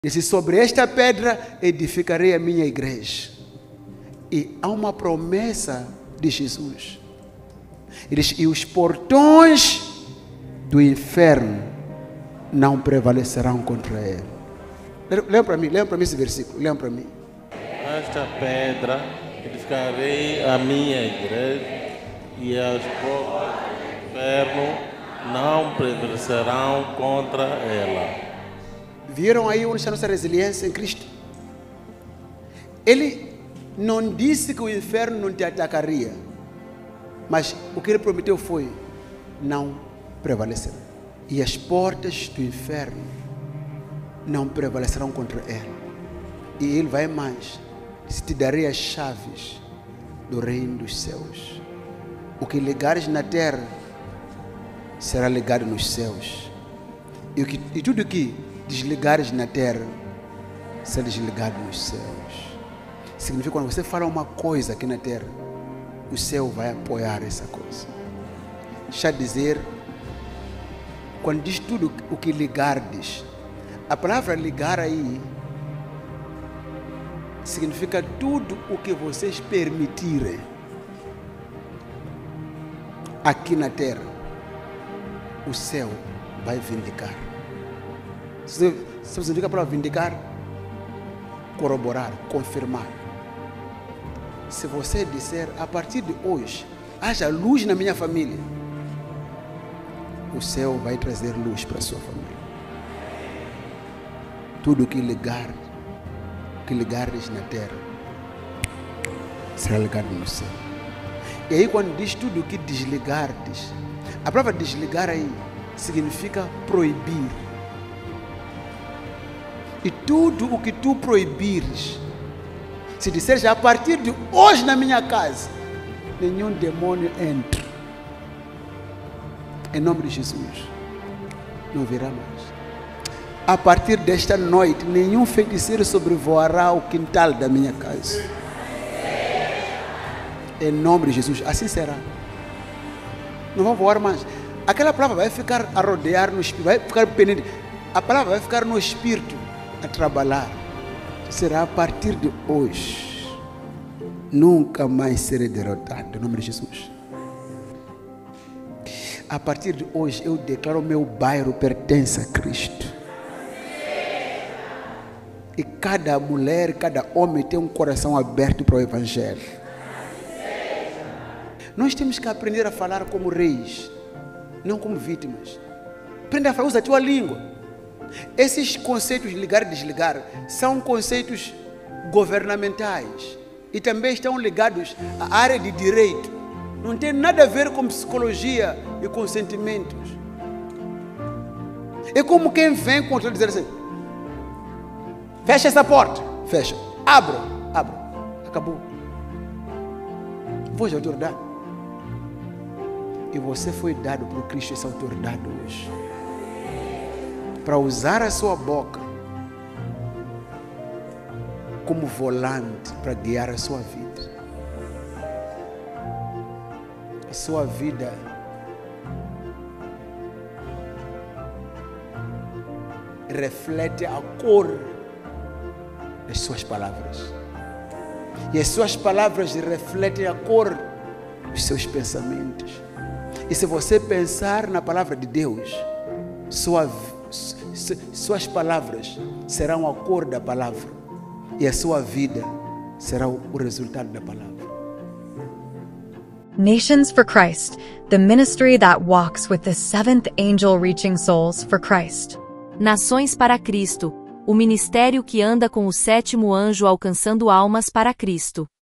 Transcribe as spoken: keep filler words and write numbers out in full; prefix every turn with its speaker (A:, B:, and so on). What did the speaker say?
A: Disse: sobre esta pedra edificarei a minha igreja. E há uma promessa de Jesus. Ele diz: e os portões do inferno não prevalecerão contra ele. Leiam para mim, leiam para mim esse versículo, leiam para mim.
B: Esta pedra edificarei a minha igreja, e as portas do inferno não prevalecerão contra ela.
A: Viram aí onde está a nossa resiliência em Cristo? Ele não disse que o inferno não te atacaria, mas o que ele prometeu foi: não prevalecerá. E as portas do inferno não prevalecerão contra ele. E ele vai mais: se te darei as chaves do reino dos céus. O que ligares na terra será ligado nos céus. E, o que, e tudo que desligares na terra será desligado nos céus. Significa, quando você fala uma coisa aqui na terra, o céu vai apoiar essa coisa. Deixa eu dizer, quando diz tudo o que ligardes, a palavra ligar aí significa tudo o que vocês permitirem aqui na terra, o céu vai vindicar. Sabe o que significa a palavra vindicar? Corroborar, confirmar. Se você disser: a partir de hoje haja luz na minha família, o céu vai trazer luz para a sua família. Tudo que ligar, que ligares na terra, será ligado no céu. E aí, quando diz tudo que desligardes, a palavra desligar aí significa proibir. E tudo o que tu proibires, se disseres: a partir de hoje na minha casa, nenhum demônio entra, em nome de Jesus, não virá mais. A partir desta noite, nenhum feiticeiro sobrevoará o quintal da minha casa, em nome de Jesus, assim será. Não vão voar mais. Aquela palavra vai ficar a rodear no espírito, vai ficar pendente. A palavra vai ficar no espírito a trabalhar. Será: a partir de hoje, nunca mais serei derrotado, em nome de Jesus. A partir de hoje, eu declaro: o meu bairro pertence a Cristo. E cada mulher, cada homem tem um coração aberto para o Evangelho. Nós temos que aprender a falar como reis, não como vítimas. Aprenda a falar, usa a tua língua. Esses conceitos de ligar e desligar são conceitos governamentais e também estão ligados à área de direito. Não tem nada a ver com psicologia e com sentimentos. É como quem vem contra dizer assim: fecha essa porta, fecha, abra, abra, acabou. Voz de autoridade. E você foi dado por Cristo essa autoridade hoje, para usar a sua boca como volante para guiar a sua vida. A sua vida reflete a cor das suas palavras, e as suas palavras refletem a cor dos seus pensamentos. E se você pensar na palavra de Deus, sua, suas palavras serão a cor da palavra, e a sua vida será o resultado da palavra.
C: Nations for Christ, the ministry that walks with the seventh angel reaching souls for Christ.
D: Nações para Cristo, o ministério que anda com o sétimo anjo alcançando almas para Cristo.